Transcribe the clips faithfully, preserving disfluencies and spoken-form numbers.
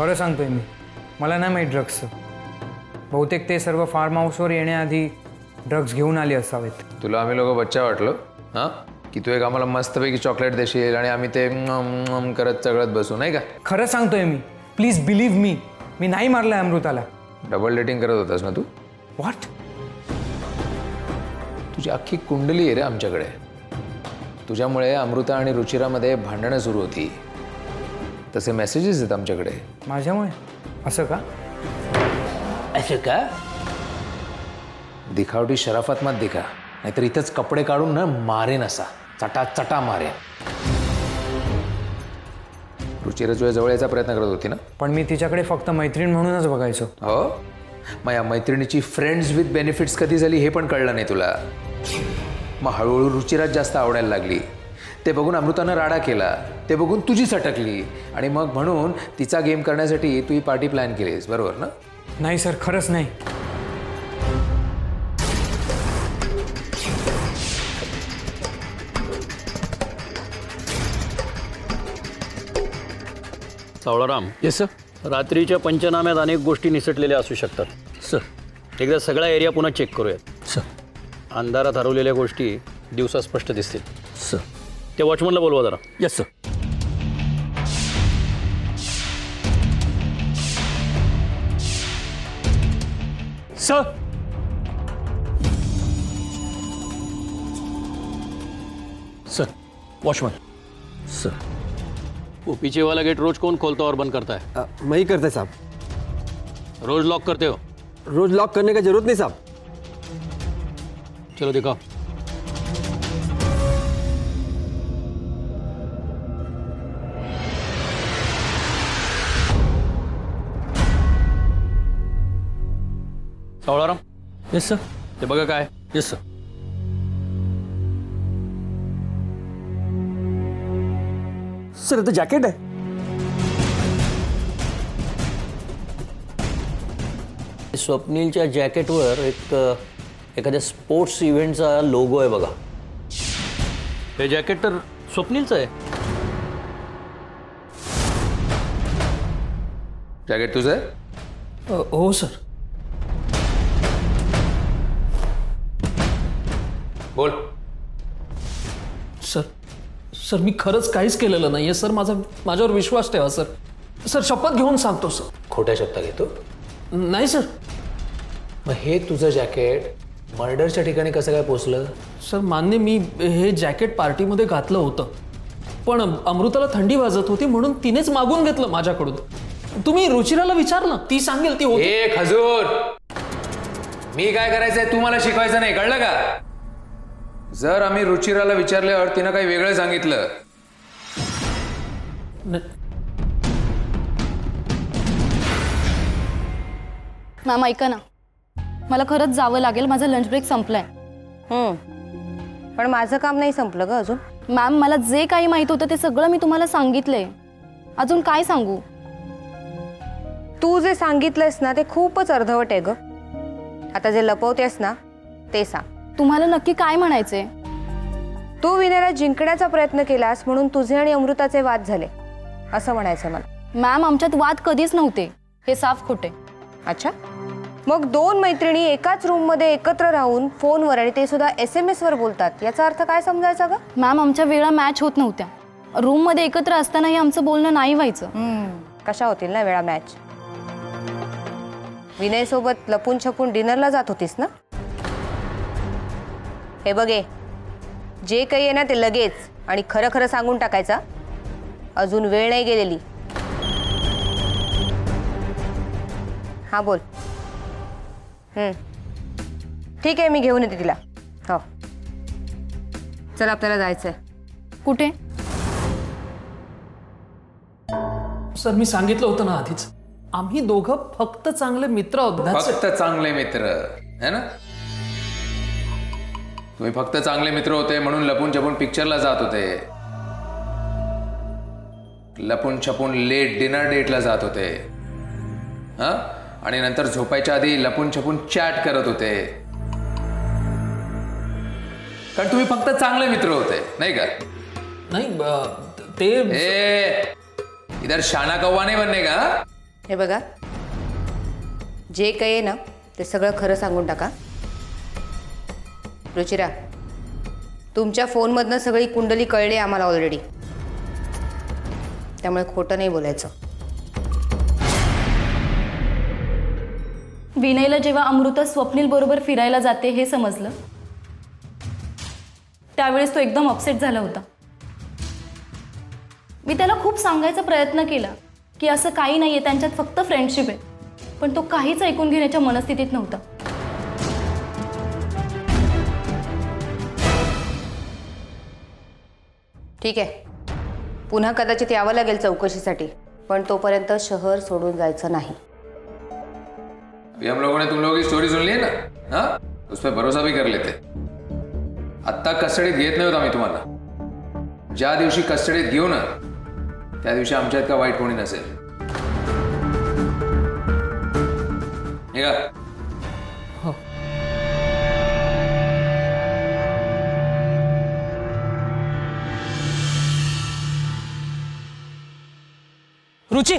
खरं सांगतोय मी, मला नाही माहीत ड्रग्सचं. बहुतेक ते सर्व फार्म हाऊसवर येण्याआधी ड्रग्स घेऊन आले असावेत. तुला आम्ही लोक बच्चा वाटलो हां की तू एक आम्हाला मस्तपैकी चॉकलेट देशील आणि आम्ही ते करत चगळत बसू, नाही का? खरं सांगतोय मी, प्लीज बिलीव्ह मी. मी नाही मारलंय अमृताला. डबल डेटिंग करत होतास ना तू? व्हॉट? तुझी अख्खी कुंडली आहे रे आमच्याकडे. तुझ्यामुळे अमृता आणि रुचिरामध्ये भांडणं सुरू होती. तसे मेसेजेस आहेत आमच्याकडे. माझ्यामुळे? असं का? असं का? दिखावटी शराफत मत दिखा, नाहीतर इथंच कपडे काढून ना मारेन, असा चटा चटा मारेन. रुचिरा तुझ्या जवळ यायचा प्रयत्न करत होती ना? पण मी तिच्याकडे फक्त मैत्रीण म्हणूनच बघायचो. हो, मग या मैत्रिणीची फ्रेंड्स विथ बेनिफिट्स कधी झाली हे पण कळलं नाही तुला. मग हळूहळू रुचिरात जास्त आवडायला लागली. ते बघून अमृतानं राडा केला, ते बघून तुझी सटकली आणि मग म्हणून तिचा गेम करण्यासाठी तू ही पार्टी प्लॅन केलीस, बरोबर ना? नाही सर, खरंच नाही. सावळाराम. Yes sir. रात्रीच्या पंचनाम्यात अनेक गोष्टी निसटलेल्या असू शकतात सर. एकदा सगळा एरिया पुन्हा चेक करूयात. सर. अंधारात हरवलेल्या गोष्टी दिवसा स्पष्ट दिसतील. सर. त्या वॉचमनला बोलवा जरा. Yes sir. Sir. Sir. Watchman. Sir. वो पीछे वाला गेट रोज कौन खोलता और बंद करता है? मैं ही करता है साहब. रोज लॉक करते हो? रोज लॉक करने का जरूरत नहीं साहब. चलो दिखाओ. सावळाराम. Yes sir. ते बघा काय. Yes sir. सर इथं जॅकेट आहे. स्वप्नीलच्या जॅकेटवर एक एखाद्या स्पोर्ट्स इव्हेंटचा लोगो आहे बघा. हे जॅकेट तर स्वप्नीलचं आहे. जॅकेट तुझं आहे? हो सर. बोल. सर. सर मी खरंच काहीच केलेलं नाहीये सर. माझा माझ्यावर विश्वास ठेवा सर. सर शपथ घेऊन सांगतो सर. खोट्या शब्दात घेतो? नाही सर. मग हे तुझं जॅकेट मर्डरच्या ठिकाणी कसं काय पोचलं? सर मान्य, मी हे जॅकेट पार्टीमध्ये घातलं होतं, पण अमृताला थंडी वाजत होती म्हणून तिनेच मागून घेतलं माझ्याकडून. तुम्ही रुचिराला विचारलं, ती सांगेल ती होती. ए खजूर, मी काय करायचंय तू मला शिकवायचं नाही, कळलं का? जर आम्ही रुचिराला विचारल्यावर तिनं काही वेगळं सांगितलं. मॅम ऐका ना, मला खरंच जावं लागेल. माझा लंच ब्रेक संपलाय. हम्म पण माझं काम नाही संपलं ग अजून. मॅम मला जे काही माहित होतं ते सगळं मी तुम्हाला सांगितलंय. अजून काय सांगू? तू जे सांगितलंस ना ते खूपच अर्धवट आहे ग. आता जे लपवतेस ना ते सांग. तुम्हाला नक्की काय म्हणायचंय? तू विनयला जिंकण्याचा प्रयत्न केलास म्हणून तुझे आणि अमृताचे वाद झाले असं म्हणायचं मला. मॅम आमच्यात वाद कधीच नव्हते, हे साफ खोटे. अच्छा, मग दोन मैत्रिणी एकाच रूम मध्ये एकत्र राहून फोनवर आणि ते सुद्धा एस एम एस वर बोलतात, याचा अर्थ काय समजायचा ग? मॅम आमच्या वेळा मॅच होत नव्हत्या. रूम मध्ये एकत्र असतानाही आमचं बोलणं नाही व्हायचं. कशा होतील ना वेळा मॅच? विनय सोबत लपून छपून डिनरला जात होतीस ना? हे बघे, जे काही आहे ना ते लगेच आणि खरं खरं सांगून टाकायचा. अजून वेळ नाही गेलेली. हा बोल. हम्म ठीक आहे, मी घेऊन येते तिला. हो चल आपल्याला जायचंय. कुठे? सर मी सांगितलं होतं ना आधीच, आम्ही दोघं फक्त चांगले मित्र आहोत. फक्त चांगले मित्र है ना? तुम्ही फक्त चांगले मित्र होते म्हणून लपून छपून पिक्चरला जात होते, लपून छपून लेट डिनर डेटला जात होते, हा आणि नंतर झोपायच्या आधी लपून छपून चॅट करत होते, कारण तुम्ही फक्त चांगले मित्र होते, नाही का? नाही ते ए, इधर शाना कौवा नहीं बनने का. हे बघा, जे काही आहे ना ते सगळं खरं सांगून टाका. रुचिरा, तुमच्या फोनमधनं सगळी कुंडली कळली आम्हाला ऑलरेडी, त्यामुळे खोटं नाही बोलायचं. विनयला जेव्हा अमृता स्वप्नील बरोबर फिरायला जाते हे समजलं, त्यावेळेस तो एकदम अपसेट झाला होता. मी त्याला खूप सांगायचा प्रयत्न केला की असं काही नाहीये, त्यांच्यात फक्त फ्रेंडशिप आहे, पण तो काहीच ऐकून घेण्याच्या मनस्थितीत नव्हता. ठीक आहे, पुन्हा कदाचित यावं लागेल चौकशीसाठी, पण तोपर्यंत शहर सोडून जायचं नाही. अभी हम लोगों ने तुम लोगों की स्टोरी सुन ली है ना, हाँ, उस पर भरोसा भी कर लेते. आत्ता कस्टडीत घेत नाही होता मी तुम्हाला. ज्या दिवशी कस्टडीत घेऊ ना त्या दिवशी आमच्या इतका वाईट कोणी नसेल. निघा. Ruchi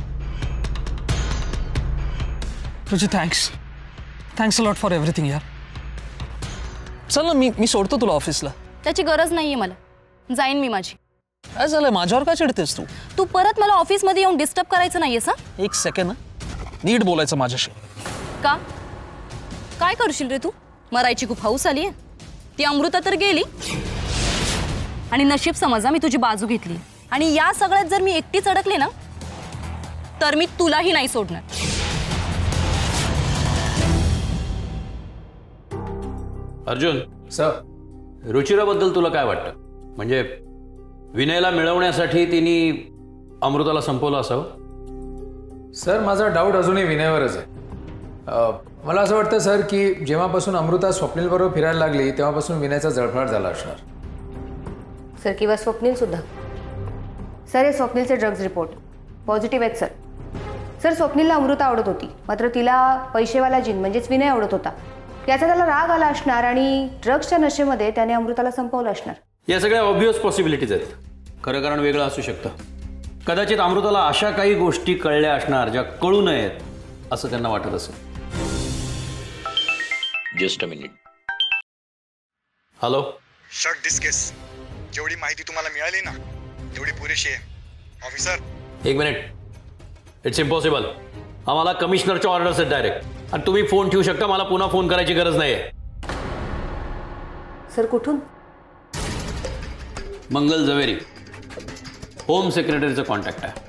Ruchi thanks thanks a lot for everything यार. चल ना, मी मी सोडतो तुला ऑफिसला. त्याची गरज नाहीये मला, जाईन मी माझी. काय झालं, माझ्यावर का चिडतेस तू? तू परत मला ऑफिसमध्ये येऊन डिस्टर्ब करायचं नाहीयेस हा. एक सेकंड, नीट बोलायचं माझ्याशी. का काय करशील रे तू? मरायची खूप हौस आली आहे. ती अमृता तर गेली आणि नशीब समजा मी तुझी बाजू घेतली, आणि या सगळ्यात जर मी एकटीच अडकले ना तर मी तुलाही नाही सोडणार. अर्जुन सर, रुचिराबद्दल तुला काय वाटतं? म्हणजे विनयला मिळवण्यासाठी तिने अमृताला संपवलं असावं? सर माझा डाऊट अजूनही विनयवरच आहे. अ, मला असं वाटतं सर की जेव्हापासून अमृता स्वप्नीलबरोबर फिरायला लागली तेव्हापासून विनयचा जळफळाट झाला असणार. सर, किंवा स्वप्नील सुद्धा. सर, हे स्वप्नीलचे ड्रग्ज रिपोर्ट पॉझिटिव्ह आहेत सर. सर, स्वप्नीलला अमृता आवडत होती, मात्र तिला पैसेवाला जिन म्हणजेच विनय आवडत होता. याचा त्याला राग आला असणार आणि ड्रग्सच्या नशेमध्ये त्याने अमृताला संपवलं असणार. या सगळ्या ऑब्व्हियस पॉसिबिलिटीज आहेत. खरं कारण वेगळं असू शकतं. कदाचित अमृताला अशा काही गोष्टी कळल्या असणार ज्या कळू नयेत असं त्यांना वाटत असेल. Just a minute. हॅलो शक दिस केस. जेवढी माहिती तुम्हाला मिळाली ना तेवढी पुरेशी आहे ऑफिसर. एक मिनिट. It's impossible. आम्हाला कमिशनरच्या ऑर्डर्स आहेत डायरेक्ट, आणि तुम्ही फोन ठेवू शकता. मला पुन्हा फोन करायची गरज नाही आहे. सर, कुठून? मंगल जवेरी, होम सेक्रेटरीचं कॉन्टॅक्ट आहे.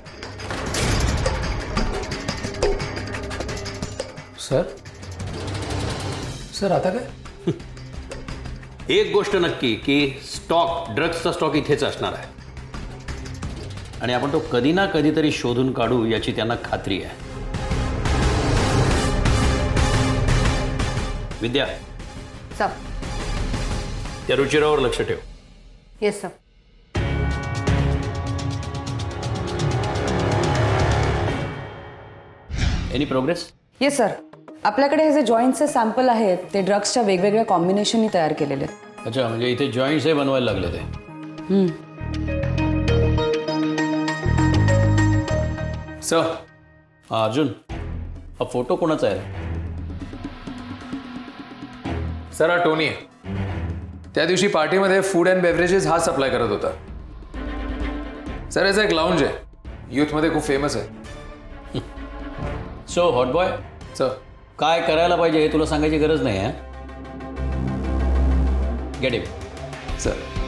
सर सर आता काय? एक गोष्ट नक्की की स्टॉक, ड्रग्सचा स्टॉक इथेच असणार आहे, आणि आपण तो कधी ना कधीतरी शोधून काढू याची त्यांना खात्री आहे. विद्या, सर. त्या रुचिरावर लक्ष ठेव. Yes sir. Any progress? Yes sir. आपल्याकडे हे जे जॉईंटचे सॅम्पल आहेत ते ड्रग्सच्या वेगवेगळ्या कॉम्बिनेशननी तयार केलेले आहेत. अच्छा, म्हणजे इथे जॉईंट्स हे बनवायला लागले ते. सर. हा अर्जुन, हा फोटो कोणाचा आहे? सर, हा टोनी आहे. त्या दिवशी पार्टीमध्ये फूड अँड बेवरेजेस हा सप्लाय करत होता. सर, याचा एक लाऊंज आहे, यूथमध्ये खूप फेमस आहे. सो हॉट बॉय, सर काय करायला पाहिजे हे तुला सांगायची गरज नाही आहे. Get it. सर.